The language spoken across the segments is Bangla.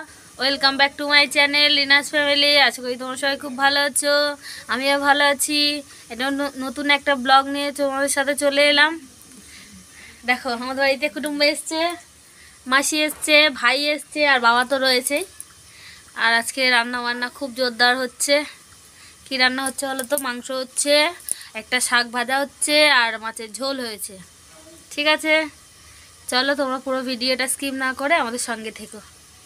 Welcome back to my channel Linus family. আশা করি তোমরা সবাই খুব ভালো আছো, আমিও ভালো আছি। এটা নতুন একটা ব্লগ নিয়ে তোমাদের সাথে চলে এলাম। দেখো আমাদের বাড়িতে কুটুম্ব এসছে, মাসি এসছে, ভাই এসছে, আর বাবা তো রয়েছেই। আর আজকে রান্না বান্না খুব জোরদার হচ্ছে। কি রান্না হচ্ছে বলো তো? মাংস হচ্ছে, একটা শাক ভাজা হচ্ছে, আর মাছের ঝোল হয়েছে। ঠিক আছে, চলো তোমরা পুরো ভিডিওটা স্কিপ না করে আমাদের সঙ্গে থেকো।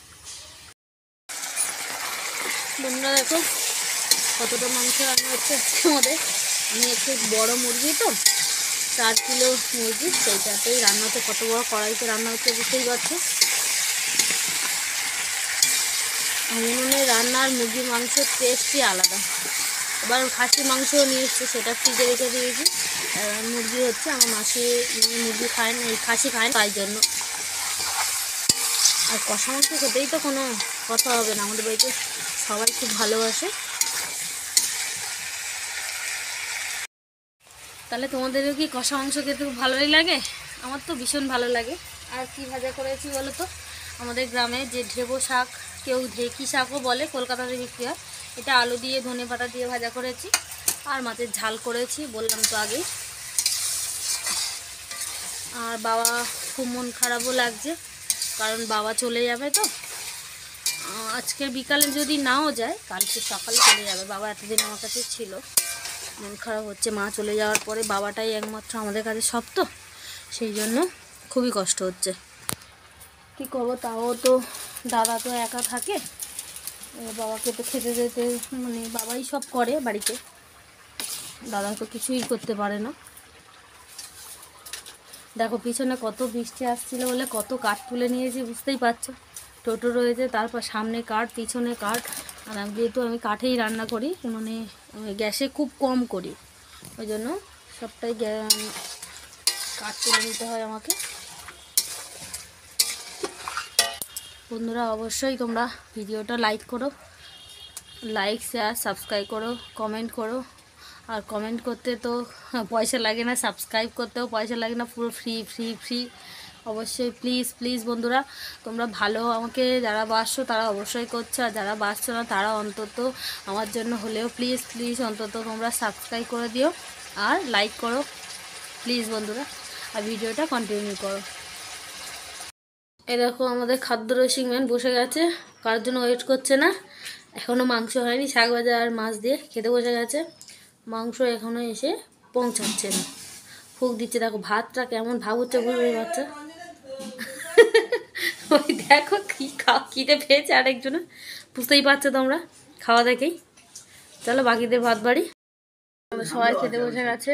বন্ধুরা দেখো কতটা মাংস রান্না হচ্ছে আজকে আমাদের। আমি একটু বড় মুরগি তো, 4 কিলো মুরগি, সেইটাতেই রান্না হচ্ছে। কত বড় কড়াইতে রান্না হচ্ছে বুঝতেই পারছো। উনুনে রান্নার মুরগির মাংসের টেস্টই আলাদা। এবার খাসি মাংসও নিয়ে এসছে, সেটা ফ্রিজে রেখে দিয়েছি। মুরগি হচ্ছে আমার মাসি মুরগি খায় না, এই খাসি খায় না, তাই জন্য। আর কষা মাংস খেতেই তো কোনো কথা হবে না, আমাদের বাড়িতে সবাই খুব ভালোবাসে। তাহলে তোমাদেরও কি কষা মাংস খেতে খুব ভালোই লাগে? আমার তো ভীষণ ভালো লাগে। আর কি ভাজা করেছি বলো তো? আমাদের গ্রামে যে ঢেবো শাক, কেউ ঢেকি শাকও বলে, কলকাতাতে বিক্রি হয়, এটা আলু দিয়ে ধনে পাতা দিয়ে ভাজা করেছি। আর মাছের ঝাল করেছি, বললাম তো আগেই। আর বাবা খুব মন খারাপও লাগছে, কারণ বাবা চলে যাবে তো। আজকের বিকালে যদি নাও যায়, কালকে সকালে চলে যাবে। বাবা এতদিন আমার কাছে ছিল, মন খারাপ হচ্ছে। মা চলে যাওয়ার পরে বাবাটাই একমাত্র আমাদের কাছে সব, তো সেই জন্য খুবই কষ্ট হচ্ছে। কী করবো, তাও তো দাদা তো একা থাকে, বাবাকে তো খেতে যেতে, মানে বাবাই সব করে বাড়িতে, দাদা তো কিছুই করতে পারে না। দেখো পিছনে কত বৃষ্টি আসছিল বলে কত কাঠ তুলে নিয়েছি, বুঝতেই পারছো। টোটো রয়েছে, তারপর সামনে কাঠ, পিছনে কাঠ। আর যেহেতু আমি কাঠেই রান্না করি, মানে গ্যাসে খুব কম করি, ওই জন্য সবটাই কাঠ তুলে নিতে হয় আমাকে। বন্ধুরা অবশ্যই তোমরা ভিডিওটা লাইক করো, লাইক শেয়ার সাবস্ক্রাইব করো, কমেন্ট করো। আর কমেন্ট করতে তো পয়সা লাগে না, সাবস্ক্রাইব করতেও পয়সা লাগে না, পুরো ফ্রি ফ্রি ফ্রি। অবশ্যই প্লিজ প্লিজ বন্ধুরা, তোমরা ভালো আমাকে যারা বাসছো তারা অবশ্যই করছো, আর যারা বাসছো না তারা অন্তত আমার জন্য হলেও প্লিজ প্লিজ অন্তত তোমরা সাবস্ক্রাইব করে দিও আর লাইক করো প্লিজ বন্ধুরা, আর ভিডিওটা কন্টিনিউ করো। এ দেখো আমাদের খাদ্য রসিক ম্যান বসে গেছে, কার জন্য ওয়েট করছে না। এখনও মাংস হয়নি, শাক ভাজা আর মাছ দিয়ে খেতে বসে গেছে। মাংস এখনও এসে পৌঁছাচ্ছে না, ফুক দিচ্ছে। দেখো ভাতটা কেমন ভাব হচ্ছে বুঝতে পারছো। ওই দেখো কি খিদে পেয়েছে আরেকজনে, বুঝতেই পারছো তোমরা খাওয়া দেখেই। চলো বাকিদের ভাত বাড়ি। সবাই খেতে বসে গেছে,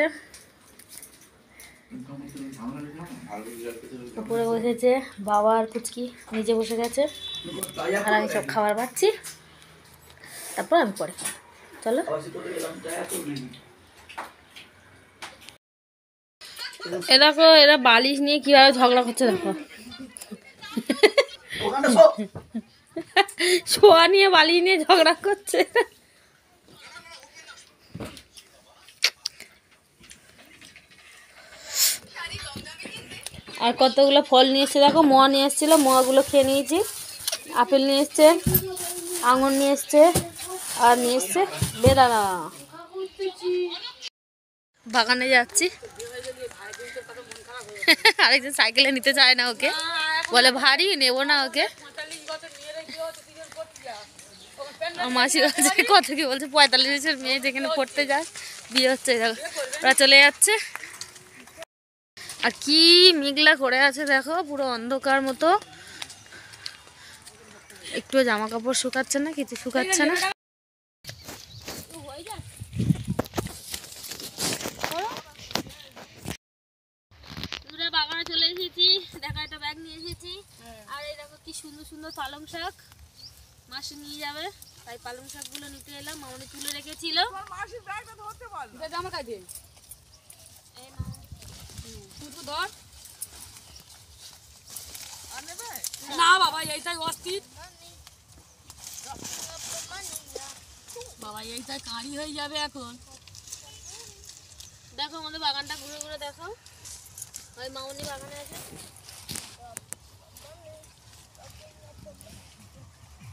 উপরে বসেছে বাবা আর পুচকি, নিচে বসে গেছে। আর আমি সব খাবার পাচ্ছি, তারপর আমি পরে খাবো। চলো এ দেখো এরা বালিশ নিয়ে কিভাবে ঝগড়া করছে, দেখো শোয়া নিয়ে বালিশ নিয়ে ঝগড়া করছে। আর কতগুলো ফল নিয়ে এসছে দেখো, মোয়া নিয়ে এসেছিলো, মোয়াগুলো খেয়ে নিয়েছি। আপেল নিয়ে এসছে, আঙুর নিয়ে এসছে, আর নিয়ে এসছে বেদানা। বাগানে যাচ্ছি, আরেকজন সাইকেলে নিতে চায় না ওকে, বলে ভারী নেবো না ওকে। মাসি বলছে কত কি বলছে, 45 মেয়ে যেখানে পড়তে যায় বিয়ে হচ্ছে, ওরা চলে যাচ্ছে। আর কি মেঘলা করে আছে দেখো, পুরো অন্ধকার মতো, একটু জামা কাপড় শুকাচ্ছে না, কিছু শুকাচ্ছে না। বাগানে চলে এসেছি, দেখো একটা ব্যাগ নিয়ে এসেছি। আর এই দেখো কি সুন্দর সুন্দর পালং শাক, মাসি নিয়ে যাবে, তাই পালং শাক গুলো নিতে এলাম। মামনি তুলে রেখেছিল। না বাবা এইটাই অস্থির, বাবা এইটাই কাঁড়ি হয়ে যাবে এখন। দেখো আমাদের বাগানটা ঘুরে ঘুরে দেখো, ওই মামনি বাগানে আছে।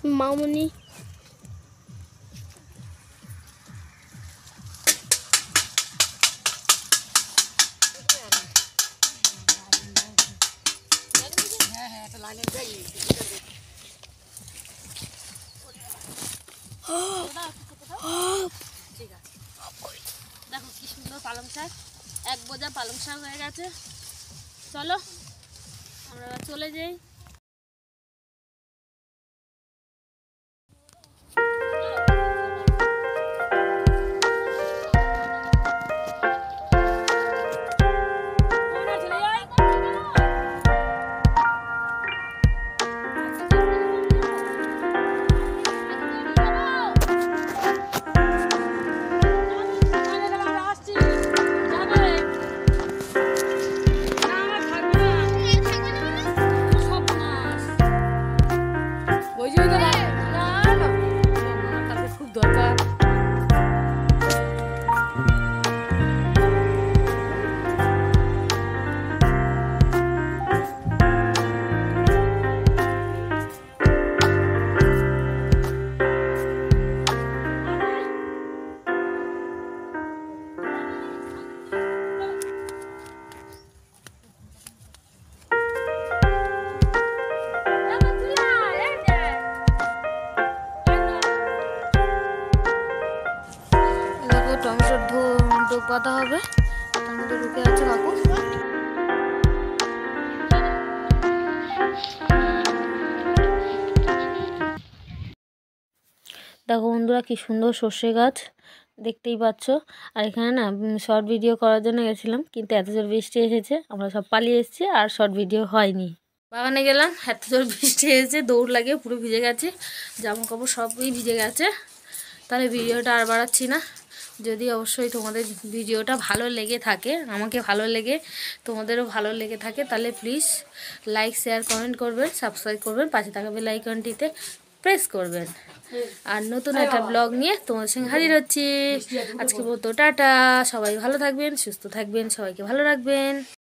মামুনি দেখো কি সুন্দর পালং শাক, এক বোঝা পালং শাক হয়ে গেছে। চলো আমরা এবার চলে যাই। খুব দরকার। টমেটোর ডোক বাঁধা হবে, তার মধ্যে ঢুকে আছে কাকু। দেখো বন্ধুরা কি সুন্দর সর্ষে গাছ, দেখতেই পাচ্ছ। আর এখানে না শর্ট ভিডিও করার জন্য গেছিলাম, কিন্তু এত জোর বৃষ্টি এসেছে আমরা সব পালিয়ে এসেছি আর শর্ট ভিডিও হয়নি। বাগানে গেলাম, এত জোর বৃষ্টি এসেছে, দৌড় লাগিয়ে পুরো ভিজে গেছে, জামা কাপড় সবই ভিজে গেছে। তাহলে ভিডিওটা আর বাড়াচ্ছি না। যদি অবশ্যই তোমাদের ভিডিওটা ভালো লেগে থাকে, আমাকে ভালো লেগে তোমাদেরও ভালো লেগে থাকে, তাহলে প্লিজ লাইক শেয়ার কমেন্ট করবেন, সাবস্ক্রাইব করবেন, পাশে থাকা বেল আইকনটিতে প্রেস করবেন। আর নতুন একটা ব্লগ নিয়ে তোমাদের সঙ্গে হাজির হচ্ছি। আজকে বলতো টাটা, সবাই ভালো থাকবেন, সুস্থ থাকবেন, সবাইকে ভালো রাখবেন।